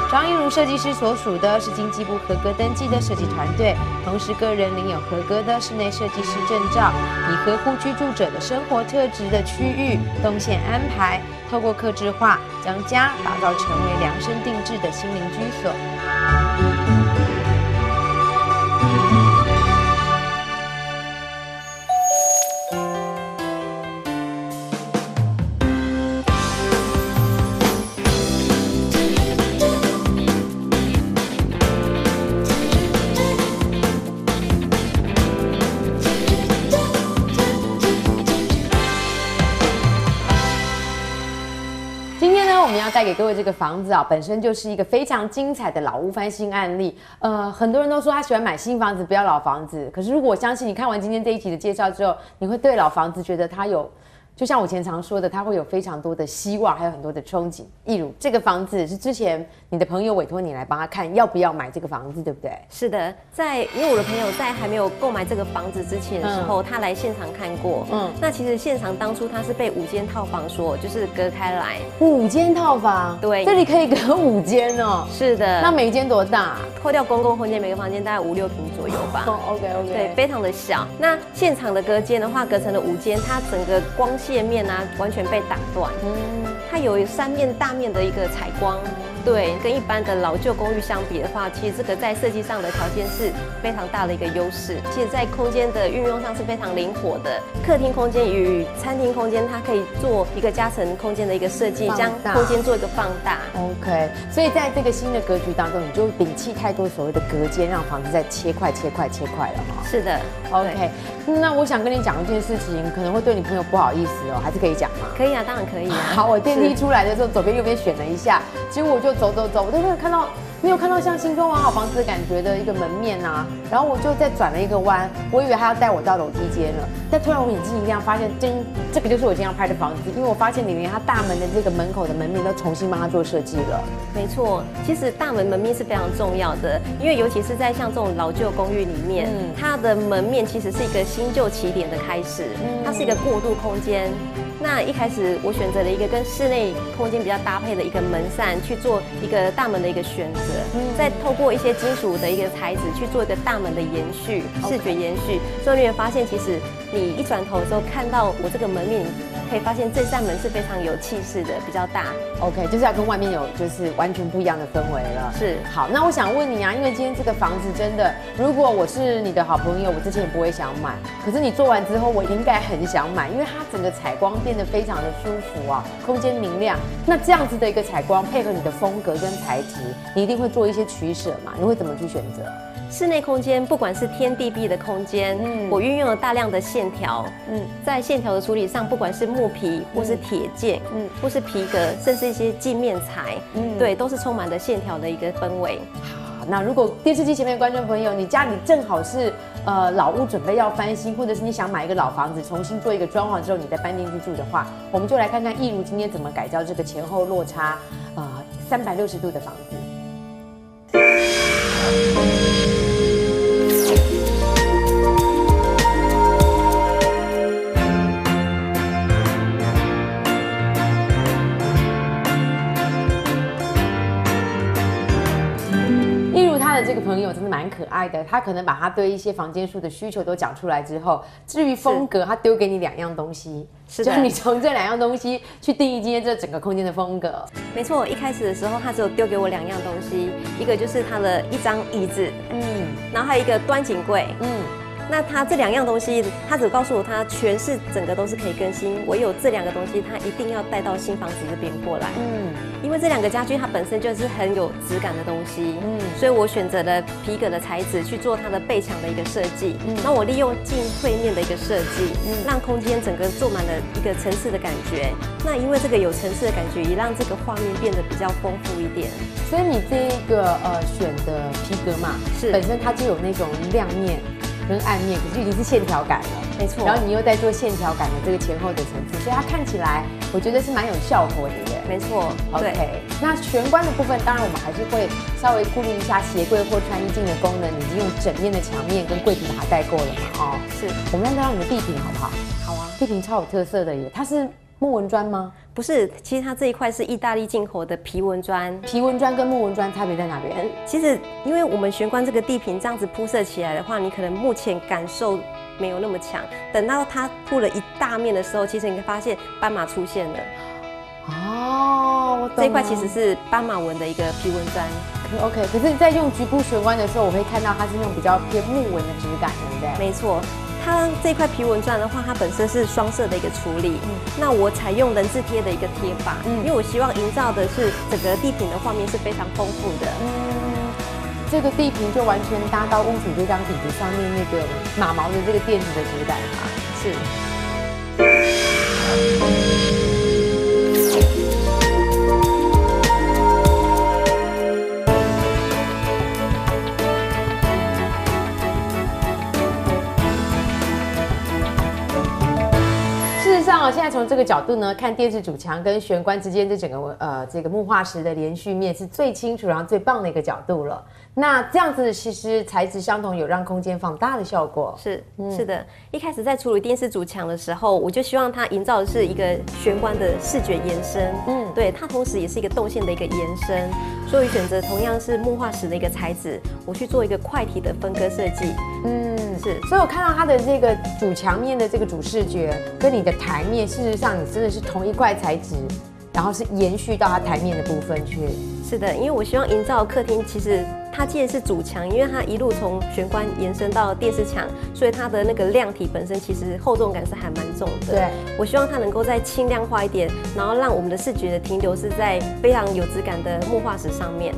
张一如设计师所属的是经济部合格登记的设计团队，同时个人领有合格的室内设计师证照，以合乎居住者的生活特质的区域动线安排，透过客制化，将家打造成为量身定制的心灵居所。我们要带给各位这个房子啊，本身就是一个非常精彩的老屋翻新案例。很多人都说他喜欢买新房子，不要老房子。可是如果我相信你看完今天这一集的介绍之后，你会对老房子觉得它有，就像我以前常说的，它会有非常多的希望，还有很多的憧憬。例如这个房子是之前你的朋友委托你来帮他看，要不要买这个房子，对不对？ 是的，因为我的朋友在还没有购买这个房子之前的时候，他来现场看过。那其实现场当初他是被5间套房所就是隔开来。 5间套房，对，这里可以隔5间哦。 是的， 那每一间多大？ 扣掉公共空间，每个房间大概5、6平左右吧。 OK， 对，非常的小。那现场的隔间的话，隔成了5间，它整个光线面啊完全被打断。它有3面大面的一个采光。对，跟一般的老旧公寓相比的话，其实这个在设计上的条件是非常大的一个优势。其实，在空间的运用上是非常灵活的。客厅空间与餐厅空间，它可以做一个加成空间的一个设计，将空间做一个放大。 OK， 所以在这个新的格局当中，你就摒弃太多所谓的隔间，让房子再切块了哈。 是的 ，OK。那我想跟你讲一件事情，可能会对你朋友不好意思哦，还是可以讲吗？ 可以啊，当然可以啊。 好，我电梯出来的时候，左边右边选了一下，结果我就走，我都没有看到像新装完好房子的感觉的一个门面啊，然后我就再转了一个弯，我以为他要带我到楼梯间了，但突然我眼睛一亮，发现这个就是我今天要拍的房子，因为我发现你连他大门的这个门口的门面都重新帮他做设计了。 没错，其实大门门面是非常重要的，因为尤其是在像这种老旧公寓里面，它的门面其实是一个新旧起点的开始，它是一个过渡空间。那一开始我选择了一个跟室内空间比较搭配的一个门扇去做一个大门的一个选择，再透过一些金属的一个材质去做一个大门的延续，视觉延续。所以你会发现，其实你一转头的时候看到我这个门面，可以发现这扇门是非常有气势的，比较大。 OK， 就是要跟外面有就是完全不一样的氛围了。 是。好， 那我想问你啊，因为今天这个房子真的，如果我是你的好朋友，我之前也不会想买，可是你做完之后，我应该很想买，因为它整个采光变得非常的舒服啊，空间明亮。那这样子的一个采光配合你的风格跟材质，你一定会做一些取舍嘛？你会怎么去选择？ 室内空间不管是天地壁的空间，我运用了大量的线条，在线条的处理上，不管是木皮或是铁件，或是皮革，甚至一些镜面材，对，都是充满了线条的一个氛围。 好，那如果电视机前面的观众朋友，你家里正好是老屋准备要翻新，或者是你想买一个老房子重新做一个装潢之后，你再搬进去住的话，我们就来看看一如今天怎么改造这个前后落差360度的房子。这个朋友真的蛮可爱的，他可能把他对一些房间数的需求都讲出来之后，至于风格，他丢给你2样东西，就是你从这2样东西去定义今天这整个空间的风格。 没错，一开始的时候他只有丢给我2样东西，一个就是他的一张椅子，然后还有一个端景柜，那他这2样东西，他只告诉我他全室整个都是可以更新，唯有这2个东西他一定要带到新房子这边过来。因为这2个家具它本身就是很有质感的东西，所以我选择了皮革的材质去做它的背墙的一个设计。那我利用进退面的一个设计，让空间整个做满了一个层次的感觉。那因为这个有层次的感觉，也让这个画面变得比较丰富一点。 所以你这一个选的皮革嘛，是本身它就有那种亮面跟暗面，可是已经是线条感了， 没错。 然后你又在做线条感的这个前后的层次，所以它看起来我觉得是蛮有效果的耶。 没错 ，OK。那玄关的部分，当然我们还是会稍微顾虑一下鞋柜或穿衣镜的功能，已经用整面的墙面跟柜体把它带过了嘛，是。我们来看看你的地坪好不好？好啊，地坪超有特色的耶，它是木纹砖吗？ 不是，其实它这一块是意大利进口的皮纹砖。 皮纹砖跟木纹砖差别在哪边？ 其实因为我们玄关这个地坪这样子铺设起来的话，你可能目前感受没有那么强，等到它铺了一大面的时候，其实你会发现斑马出现了。 哦，我懂了。 这一块其实是斑马纹的一个皮纹砖。 OK， 可是，在用局部玄关的时候，我会看到它是那种比较偏木纹的质感，对不对？ 没错。它这块皮纹砖的话，它本身是双色的一个处理。那我采用人字贴的一个贴法，因为我希望营造的是整个地坪的画面是非常丰富的。 这个地坪就完全搭到屋主这张椅子上面那个马毛的这个垫子的质感啊。 是。 现在从这个角度呢，看电视主墙跟玄关之间这整个这个木化石的连续面是最清楚，然后最棒的一个角度了。那这样子其实材质相同，有让空间放大的效果。 是的。一开始在处理电视主墙的时候，我就希望它营造的是一个玄关的视觉延伸。对，它同时也是一个动线的一个延伸，所以选择同样是木化石的一个材质，我去做一个块体的分割设计。是。 所以我看到它的这个主墙面的这个主视觉跟你的台面，事实上你真的是同一块材质，然后是延续到它台面的部分去。 是的，因为我希望营造客厅，其实它既然是主墙，因为它一路从玄关延伸到电视墙，所以它的那个量体本身其实厚重感是还蛮重的。 对， 我希望它能够再轻量化一点，然后让我们的视觉的停留是在非常有质感的木化石上面。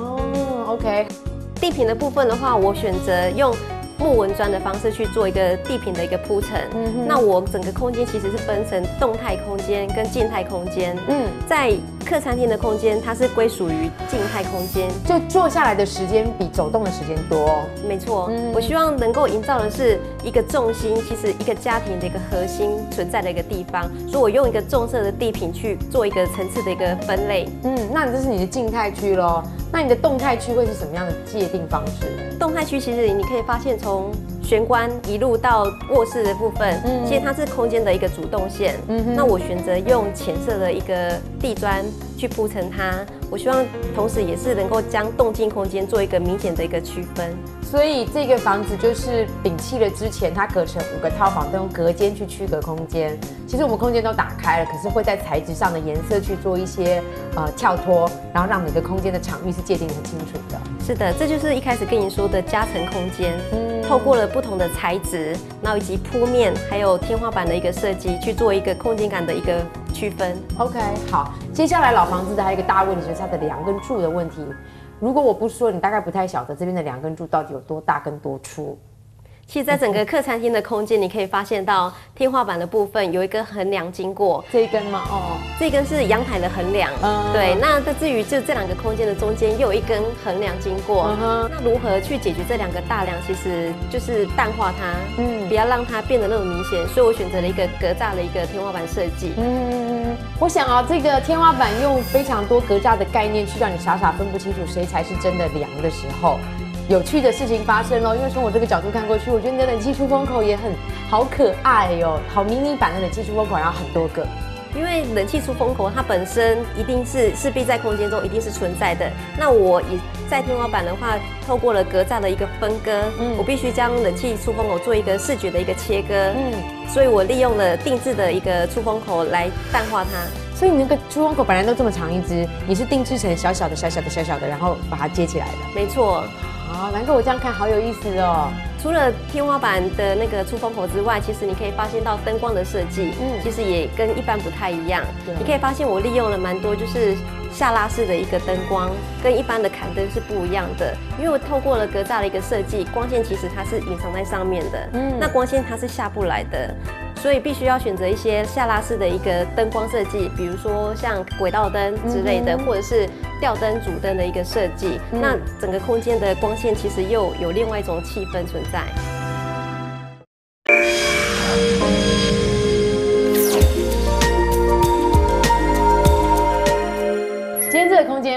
OK。 地坪的部分的话，我选择用木纹砖的方式去做一个地坪的一个铺陈。那我整个空间其实是分成动态空间跟静态空间。在客餐厅的空间，它是归属于静态空间， 就坐下来的时间比走动的时间多。 没错。我希望能够营造的是一个重心，其实一个家庭的一个核心存在的一个地方，所以我用一个重色的地坪去做一个层次的一个分类。 那这是你的静态区咯。那你的动态区会是什么样的界定方式？ 动态区其实你可以发现，从玄关一路到卧室的部分，其实它是空间的一个主动线。那我选择用浅色的一个地砖去铺成它，我希望同时也是能够将动静空间做一个明显的一个区分。 所以这个房子就是摒弃了之前它隔成5个套房都用隔间去区隔空间。其实我们空间都打开了，可是会在材质上的颜色去做一些跳脱，然后让每个空间的场域是界定得很清楚的。 是的，这就是一开始跟你说的夹层空间。透过了不同的材质，然后以及铺面还有天花板的一个设计，去做一个空间感的一个区分。 OK， 好，接下来老房子的还有一个大问题就是它的梁跟柱的问题。如果我不说，你大概不太晓得这边的梁跟柱到底有多大跟多粗。 其实，在整个客餐厅的空间，你可以发现到天花板的部分有一根横梁经过。 这一根吗？ 这一根是阳台的横梁。对。那至于就这2个空间的中间又有一根横梁经过。那如何去解决这2个大梁？其实就是淡化它，不要让它变得那么明显。所以我选择了一个格栅的一个天花板设计。 我想这个天花板用非常多格栅的概念去让你傻傻分不清楚谁才是真的梁的时候。有趣的事情发生了，因为从我这个角度看过去，我觉得你的冷气出风口也好可爱哟，好迷你版的冷气出风口，然后很多个。 因为冷气出风口，它本身一定是势必在空间中一定是存在的。那我也在天花板的话，透过了格栅的一个分割，我必须将冷气出风口做一个视觉的一个切割。所以我利用了定制的一个出风口来淡化它。 所以你那个出风口本来都这么长一支，你是定制成小小的、然后把它接起来的。 没错。 难怪我这样看好有意思哦。 除了天花板的那个出风口之外，其实你可以发现到灯光的设计，其实也跟一般不太一样。你可以发现我利用了蛮多就是下拉式的一个灯光，跟一般的砍灯是不一样的。因为我透过了格栅的一个设计，光线其实它是隐藏在上面的，那光线它是下不来的。所以必须要选择一些下拉式的一个灯光设计，比如说像轨道灯之类的，或者是吊灯、主灯的一个设计。那整个空间的光线其实又有另外一种气氛存在。 今天这个空间一如的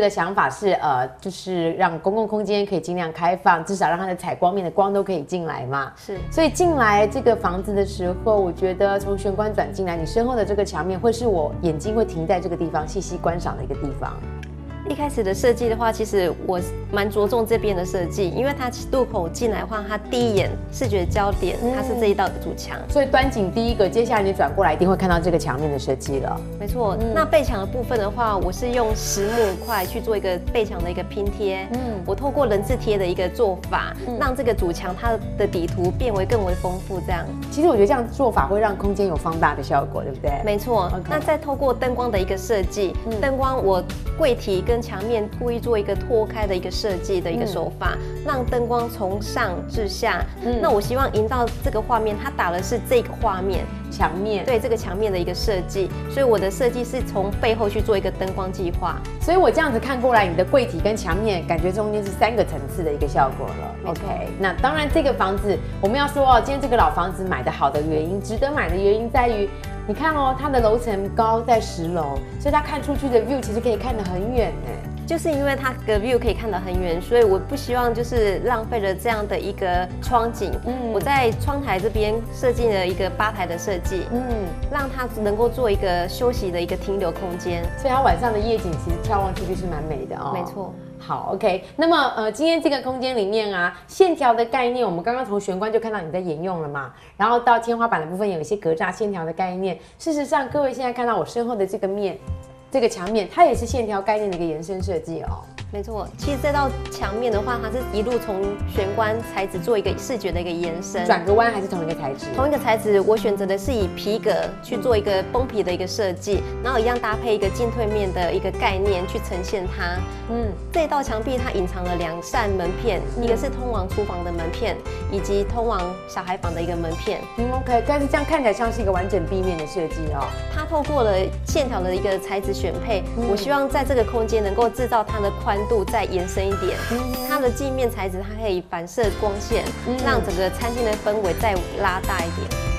个想法是就是让公共空间可以尽量开放，至少让它的采光面的光都可以进来嘛。 是， 所以进来这个房子的时候，我觉得从玄关转进来，你身后的这个墙面会是我眼睛会停在这个地方细细观赏的一个地方。 一开始的设计的话，其实我蛮着重这边的设计，因为它入口进来的话，它第一眼视觉焦点它是这一道主墙， 所以端景第一个，接下来你转过来一定会看到这个墙面的设计了。 没错，那背墙的部分的话，我是用实木块去做一个背墙的一个拼贴，我透过人字贴的一个做法，让这个主墙它的底图变为更为丰富。这样， 其实我觉得这样做法会让空间有放大的效果，对不对？ 没错。那再透过灯光的一个设计，灯光我柜体跟墙面故意做一个拓开的一个设计的一个手法，让灯光从上至下。那我希望营造这个画面，它打的是这个画面墙面， 对这个墙面的一个设计，所以我的设计是从背后去做一个灯光计划。 所以我这样子看过来，你的柜体跟墙面感觉中间是3个层次的一个效果了。OK， 那当然这个房子我们要说哦，今天这个老房子买的好的原因，值得买的原因在于。你看哦，它的楼层高在10楼，所以它看出去的 view 其实可以看得很远呢。 就是因为它的 view 可以看得很远，所以我不希望就是浪费了这样的一个窗景。我在窗台这边设计了一个吧台的设计，让它能够做一个休息的一个停留空间。 所以它晚上的夜景其实眺望出去是蛮美的哦。 没错。 好 ，OK。那么今天这个空间里面啊，线条的概念，我们刚刚从玄关就看到你在沿用了嘛，然后到天花板的部分有一些格栅线条的概念。事实上，各位现在看到我身后的这个面。这个墙面它也是线条概念的一个延伸设计哦。 没错，其实这道墙面的话，它是一路从玄关材质做一个视觉的一个延伸。 转个弯还是同一个材质？同一个材质，我选择的是以皮革去做一个崩皮的一个设计，然后一样搭配一个进退面的一个概念去呈现它。这道墙壁它隐藏了2扇门片，一个是通往厨房的门片，以及通往小孩房的一个门片。 OK， 但是这样看起来像是一个完整壁面的设计哦。 它透过了线条的一个材质选配，我希望在这个空间能够制造它的宽度再延伸一点。它的镜面材质它可以反射光线，让整个餐厅的氛围再拉大一点。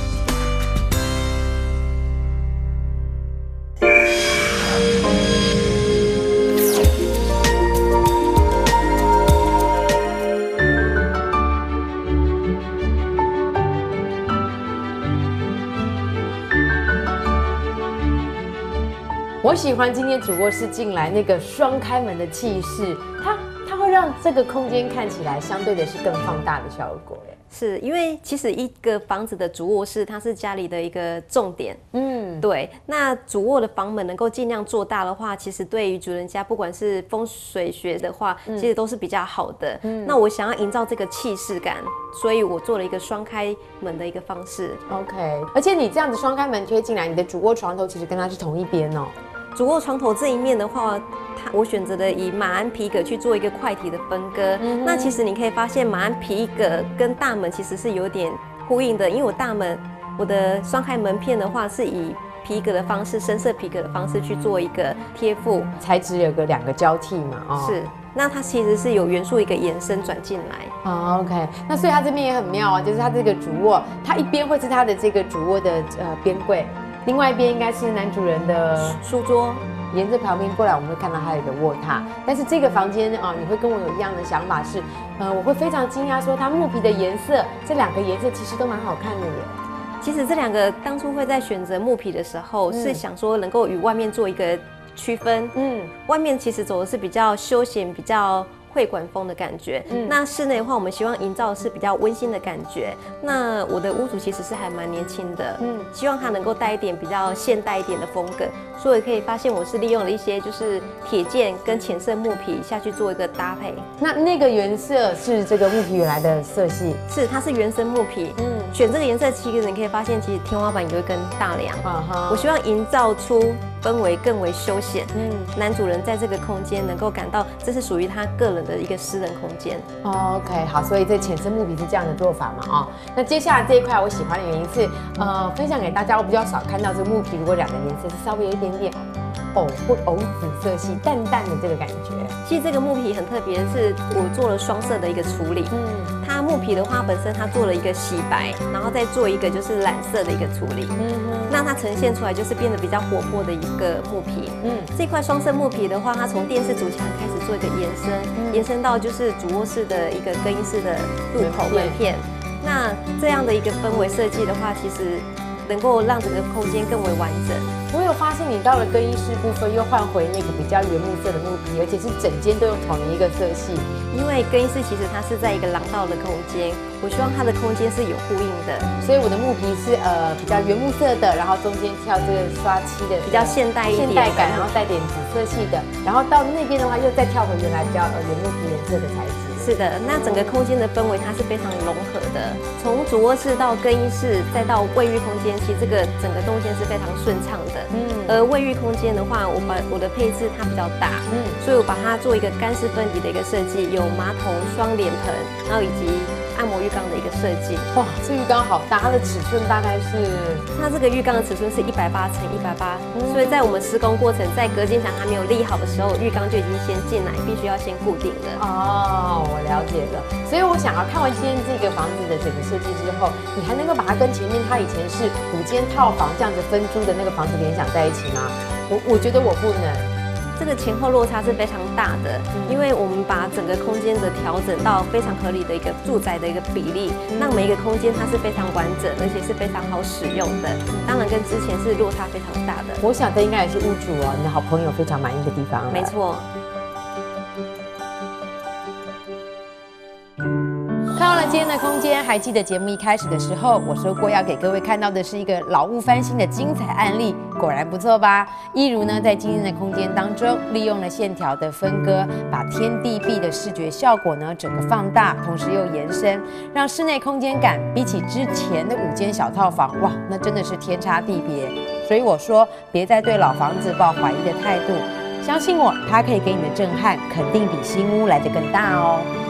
我喜欢今天主卧室进来那个双开门的气势，它会让这个空间看起来相对的是更放大的效果耶。 是因为其实一个房子的主卧室，它是家里的一个重点。对。那主卧的房门能够尽量做大的话，其实对于主人家不管是风水学的话，其实都是比较好的。那我想要营造这个气势感，所以我做了一个双开门的一个方式。 OK， 而且你这样子双开门推进来，你的主卧床头其实跟它是同一边哦。 主卧床头这一面的话，我选择的以马鞍皮革去做一个块体的分割。那其实你可以发现，马鞍皮革跟大门其实是有点呼应的，因为我的双开门片的话是以皮革的方式，深色皮革的方式去做一个贴附， 材质有2个交替嘛，哦， 是。那它其实是有元素一个延伸转进来。 OK， 那所以它这边也很妙啊，就是它这个主卧，它一边会是它的这个主卧的边柜。另外一边应该是男主人的书桌， 沿着旁边过来，我们会看到它有一个卧榻。但是这个房间啊，你会跟我有一样的想法是，我会非常惊讶说它木皮的颜色，这2个颜色其实都蛮好看的耶。 其实这2个当初会在选择木皮的时候，是想说能够与外面做一个区分。外面其实走的是比较休闲、比较会馆风的感觉。那室内的话，我们希望营造的是比较温馨的感觉。那我的屋主其实是还蛮年轻的，希望他能够带一点比较现代一点的风格，所以可以发现我是利用了一些就是铁件跟浅色木皮下去做一个搭配。 那个原色是这个木皮原来的色系， 是它是原生木皮。选这个颜色，其实你可以发现，其实天花板有一根大梁。我希望营造出氛围更为休闲。男主人在这个空间能够感到这是属于他个人的一个私人空间。 OK， 好，所以这浅色木皮是这样的做法嘛？哦，那接下来这一块我喜欢的原因是，分享给大家，我比较少看到这个木皮，如果染的颜色是稍微有一点点藕或藕紫色系，淡淡的这个感觉。 其实这个木皮很特别，是我做了双色的一个处理。它木皮的话本身它做了一个洗白，然后再做一个就是染色的一个处理。那它呈现出来就是变得比较活泼的一个木皮。这块双色木皮的话，它从电视主墙开始做一个延伸到就是主卧室的一个更衣室的入口门片。那这样的一个氛围设计的话，其实能够让整个空间更为完整。 我有发现你到了更衣室部分又换回那个比较原木色的木皮，而且是整间都用同一个色系。 因为更衣室其实它是在一个廊道的空间，我希望它的空间是有呼应的， 所以我的木皮是比较原木色的，然后中间跳这个刷漆的比较现代一点， 现代感，然后带点紫色系的，然后到那边的话又再跳回原来比较原木皮颜色的材质。 是的，那整个空间的氛围它是非常融合的，从主卧室到更衣室再到卫浴空间，其实这个整个动线是非常顺畅的。而卫浴空间的话，我的配置它比较大，所以我把它做一个干湿分离的一个设计，有马桶、双脸盆，然后以及按摩浴缸的一个设计。 哇，这浴缸好大，它的尺寸大概是？ 它这个浴缸的尺寸是180乘180，所以在我们施工过程，在隔间墙还没有立好的时候，浴缸就已经先进来，必须要先固定的。 哦，我了解了。所以我想要看完今天这个房子的整个设计之后，你还能够把它跟前面它以前是5间套房这样子分租的那个房子联想在一起吗？我觉得我不能。 这个前后落差是非常大的，因为我们把整个空间的调整到非常合理的一个住宅的一个比例，让每一个空间它是非常完整，而且是非常好使用的。当然跟之前是落差非常大的。 我想这应该也是屋主哦，你的好朋友非常满意的地方。 没错。 看完了今天的空间，还记得节目一开始的时候，我说过要给各位看到的是一个老屋翻新的精彩案例，果然不错吧？一如呢，在今天的空间当中，利用了线条的分割，把天地壁的视觉效果呢整个放大，同时又延伸，让室内空间感比起之前的5间小套房，哇，那真的是天差地别。所以我说，别再对老房子抱怀疑的态度，相信我，它可以给你的震撼，肯定比新屋来得更大哦。